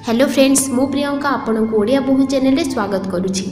Hello friends, मु प्रियंका आपन को ओडिया बहु चैनल रे स्वागत करुछि।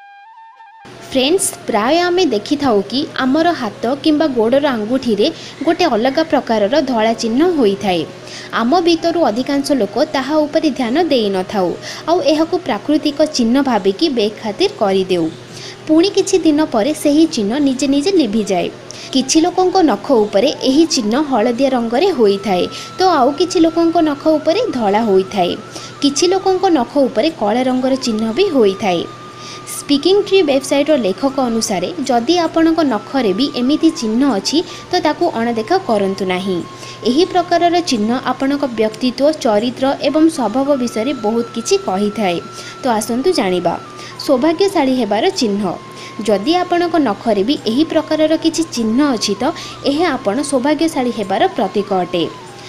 फ्रेंड्स, प्राय आम देखि थाउ कि आमर हाथ किंबा गोड़र आंगुठी रे गोटे अलग प्रकारर धला चिन्ह होई थाए। आम भीतर अधिकांश लोक ताहा उपरे ध्यान देई न थाउ आउ एहाकु प्राकृतिक चिन्ह भाबिकी बेग खातिर करि देउ। पुणी किछि दिन परे सेही चिन्ह निजे निजे लिभि जाए। किछि लोकंको नख उपरे एही चिन्ह हलदिया रंगरे होई थाए तो आउ किछि लोकंको नख उपरे धला होई थाए। किछि लोकंको नख उपरे कला रंगर चिन्ह भी होई थाए। स्पीकिंग ट्री वेबसाइट लेखक अनुसार जदि आपणक नखरे भी एमिति चिन्ह अछि तो ताकू अणदेखा करंतु नाही। एही प्रकारर चिन्ह आपणक व्यक्तित्व, चरित्र एवं स्वभाव विषय बहुत किछि कहि थाए। तो आसंतु जानिबा सौभाग्यशाली हेबार चिन्ह। जदि आपणक नखरे भी एही प्रकारर किछि चिन्ह अछि तो एहा आपण सौभाग्यशाली हेबार प्रतीक अटे।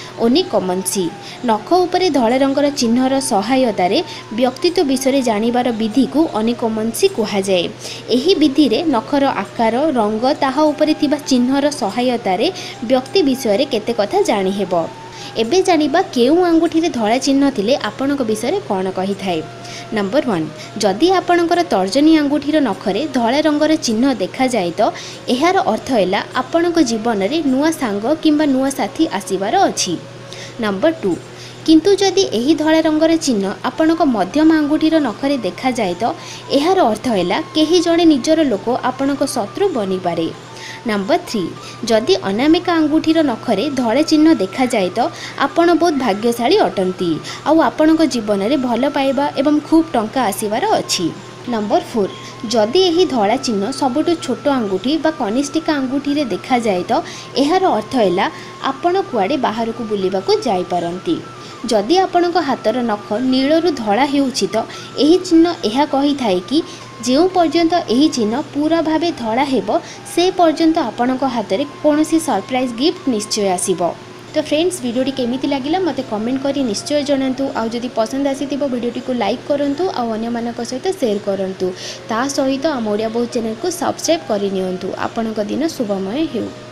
ओनिकमंसी नख उपरे धला रंगर चिन्हर सहायतार व्यक्तित्व विषय जानिबार विधि को ओनिकमंसी कहा जाए। एही विधि रे नखर आकार, रंग ताहा उपरे थिबा चिन्हर सहायतार व्यक्ति विषय केते कथा जानि हेबो। एबे जानिबा केउ आंगुठी रे धला चिन्ह थिले आपणक विषय कोन कहि थाए। नंबर 1, जदि आपणकर तर्जनी आंगुठीर नखरे धला रंगर चिन्ह देखा जाए तो एहार अर्थ हैला आपणक जीवन रे नुआ सांग किंबा नुआ साथी आसीबार अछि। नंबर 2, किंतु जदि एही धला रंगर चिन्ह आपणक मध्यम आंगुठीर नखरे देखा जाए तो एहार अर्थ हैला केही जणे निजर लोक आपणक शत्रु बनि पारे। नंबर 3, जदि अनामिका आंगुठीर नखरे धला चिन्ह देखा जाए तो आपण बहुत भाग्यशाली अटंती आउ आपणक जीवन रे भल पाइबा एवं खूब टंका आसीबार अछि। नंबर 4, जदि एही धला चिन्ह सबुठु छोट आंगुठी बा कनिष्ठिका आंगुठी रे देखा जाए तो एहार अर्थ हैला आपण कुआडे बाहर को बुलिबा को जाई पारंती। जदि आपणक हाथर नख नीलरू धला हेउछि तो एही चिन्ह एहा कहि थाए कि जो पर्यंत एही चिन्ह पूरा भावे धला हेबो से पर्यंत आपणक हाथ में कोनोसी सरप्राइज गिफ्ट निश्चय आसीबो। तो फ्रेंड्स, वीडियोटी केमिति लागिला मते कमेंट करी निश्चय जणांतु। आउ जदि पसंद आसीथिबो वीडियोटी को लाइक करंतु आउ अन्य मानक सहित शेयर करंतु। ता सहित आम ओडिया बहु चैनल को सब्सक्राइब करि नियंतु। आपणक दिन शुभमय हेउ।